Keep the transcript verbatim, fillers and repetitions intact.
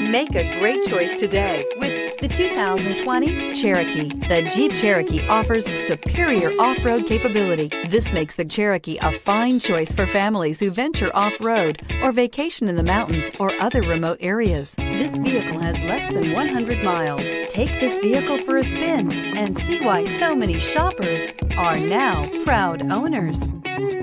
Make a great choice today with the two thousand twenty Cherokee. The Jeep Cherokee offers superior off-road capability. This makes the Cherokee a fine choice for families who venture off-road or vacation in the mountains or other remote areas. This vehicle has less than one hundred miles. Take this vehicle for a spin and see why so many shoppers are now proud owners.